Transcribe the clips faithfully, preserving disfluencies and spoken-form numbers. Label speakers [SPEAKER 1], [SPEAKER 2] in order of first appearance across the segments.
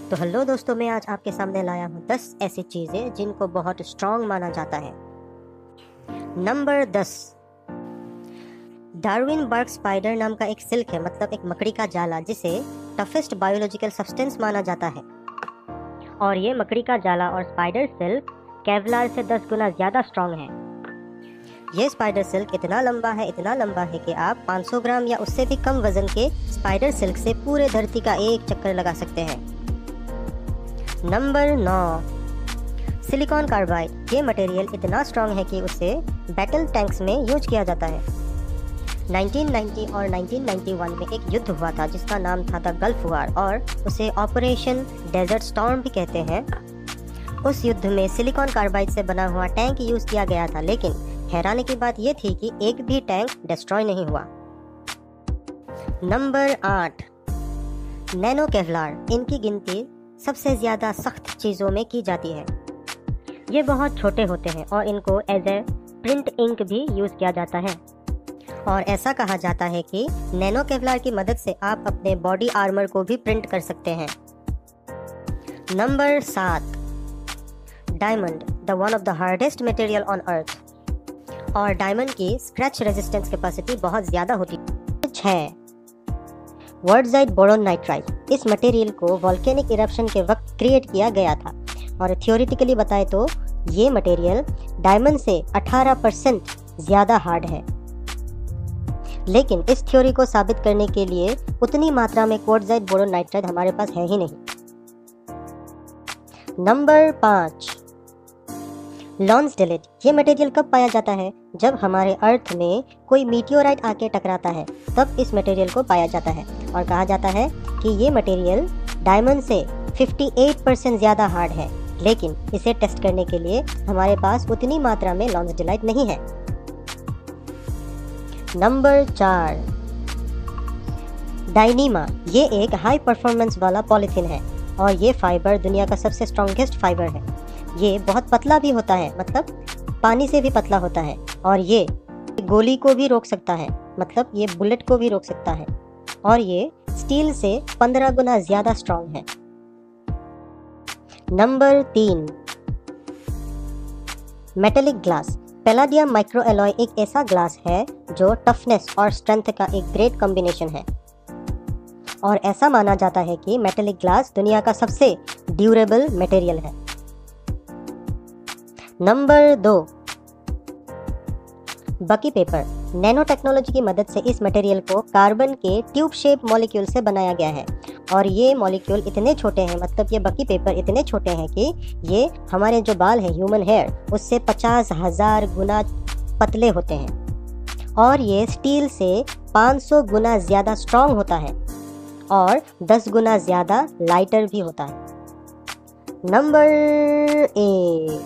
[SPEAKER 1] तो हेलो दोस्तों, मैं आज आपके सामने लाया हूँ दस ऐसी चीज़ें जिनको बहुत स्ट्रॉन्ग माना जाता है। नंबर दस, डार्विन बर्ग स्पाइडर नाम का एक सिल्क है, मतलब एक मकड़ी का जाला, जिसे टफेस्ट बायोलॉजिकल सब्सटेंस माना जाता है। और ये मकड़ी का जाला और स्पाइडर सिल्क केवलार से दस गुना ज़्यादा स्ट्रॉन्ग है। ये स्पाइडर सिल्क इतना लंबा है इतना लंबा है कि आप पाँच सौ ग्राम या उससे भी कम वजन के स्पाइडर सिल्क से पूरे धरती का एक चक्कर लगा सकते हैं। नंबर नौ, सिलिकॉन कार्बाइड। ये मटेरियल इतना स्ट्रॉन्ग है कि उसे बैटल टैंक्स में यूज किया जाता है। नाइनटीन नाइंटी और नाइनटीन नाइंटी वन में एक युद्ध हुआ था जिसका नाम था द गल्फ वार, और उसे ऑपरेशन डेजर्ट स्टॉर्म भी कहते हैं। उस युद्ध में सिलिकॉन कार्बाइड से बना हुआ टैंक यूज किया गया था, लेकिन हैरानी की बात यह थी कि एक भी टैंक डिस्ट्रॉय नहीं हुआ। नंबर आठ, नैनो केवलार। इनकी गिनती सबसे ज़्यादा सख्त चीज़ों में की जाती है। ये बहुत छोटे होते हैं और इनको एज ए प्रिंट इंक भी यूज़ किया जाता है। और ऐसा कहा जाता है कि नैनो केवलार की मदद से आप अपने बॉडी आर्मर को भी प्रिंट कर सकते हैं। नंबर सात, diamond, the one of the hardest material on earth. और डायमंड की स्क्रैच रेजिस्टेंस कैपेसिटी बहुत ज़्यादा होती है। छः, वर्डजाइट बोरोन नाइट्राइड। इस मटेरियल को वॉल्केनिक इरप्शन के वक्त क्रिएट किया गया था, और थियोरिटिकली बताए तो ये मटेरियल डायमंड से अठारह परसेंट ज़्यादा हार्ड है। लेकिन इस थ्योरी को साबित करने के लिए उतनी मात्रा में क्वार्ट्जाइट बोरोन नाइट्राइड हमारे पास है ही नहीं। नंबर पाँच, लॉन्सडेलेट। ये मटेरियल कब पाया जाता है? जब हमारे अर्थ में कोई मीटियोराइट आके टकराता है, तब इस मटेरियल को पाया जाता है। और कहा जाता है कि ये मटेरियल डायमंड से अट्ठावन परसेंट ज़्यादा हार्ड है, लेकिन इसे टेस्ट करने के लिए हमारे पास उतनी मात्रा में लॉन्सडेलाइट नहीं है। नंबर चार, डायनीमा। ये एक हाई परफॉर्मेंस वाला पॉलीथीन है, और ये फाइबर दुनिया का सबसे स्ट्रॉन्गेस्ट फाइबर है। ये बहुत पतला भी होता है, मतलब पानी से भी पतला होता है, और ये गोली को भी रोक सकता है, मतलब ये बुलेट को भी रोक सकता है। और ये स्टील से पंद्रह गुना ज़्यादा स्ट्रॉन्ग है। नंबर तीन, मेटेलिक ग्लास। पैलाडियम माइक्रोएलॉय एक ऐसा ग्लास है जो टफनेस और स्ट्रेंथ का एक ग्रेट कॉम्बिनेशन है, और ऐसा माना जाता है कि मेटेलिक ग्लास दुनिया का सबसे ड्यूरेबल मटेरियल है। नंबर दो, बकी पेपर। नैनो टेक्नोलॉजी की मदद से इस मटेरियल को कार्बन के ट्यूब शेप मॉलिक्यूल से बनाया गया है, और ये मॉलिक्यूल इतने छोटे हैं, मतलब ये बकी पेपर इतने छोटे हैं कि ये हमारे जो बाल हैं, ह्यूमन हेयर, उससे पचास हजार गुना पतले होते हैं। और ये स्टील से पाँच सौ गुना ज़्यादा स्ट्रॉन्ग होता है, और दस गुना ज़्यादा लाइटर भी होता है। Number eight,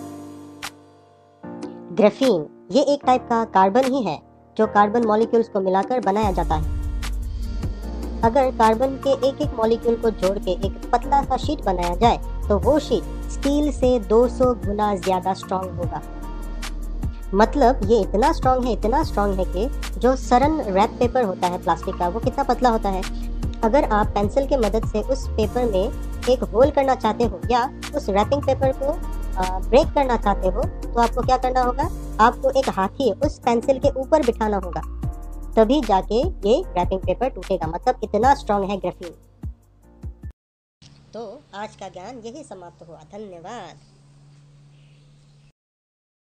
[SPEAKER 1] graphene. ये एक टाइप का कार्बन ही है जो कार्बन मॉलिक्यूल्स को मिलाकर बनाया जाता है। अगर कार्बन के एक एक मॉलिक्यूल को जोड़ के एक पतला सा शीट बनाया जाए, तो वो शीट स्टील से दो सौ गुना ज़्यादा स्ट्रॉन्ग होगा। मतलब ये इतना स्ट्रॉन्ग है इतना स्ट्रॉन्ग है कि जो सरन रैप पेपर होता है प्लास्टिक का, वो कितना पतला होता है। अगर आप पेंसिल के मदद से उस पेपर में एक होल करना चाहते हो या उस रैपिंग पेपर को ब्रेक करना चाहते हो, तो आपको क्या करना होगा? आपको एक हाथी उस पेंसिल के ऊपर बिठाना होगा, तभी जाके ये रैपिंग पेपर टूटेगा। मतलब इतना स्ट्रॉन्ग है ग्राफीन। तो आज का ज्ञान यही समाप्त हुआ। धन्यवाद।